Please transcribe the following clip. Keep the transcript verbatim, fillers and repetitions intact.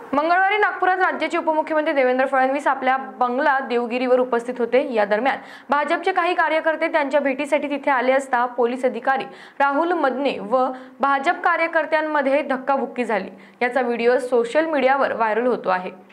मंगळवारी नागपुरात राज्याचे उपमुख्यमंत्री देवेंद्र फडणवीस आपल्या बंगला देवगिरीवर उपस्थित होते। या दरम्यान भाजपचे काही कार्यकर्ते त्यांच्या भेटीसाठी तिथे आले असता पोलीस अधिकारी राहुल मदने व भाजप कार्यकर्त्यांमध्ये धक्काबुक्की झाली। याचा व्हिडिओ सोशल मीडियावर व्हायरल होतो आहे।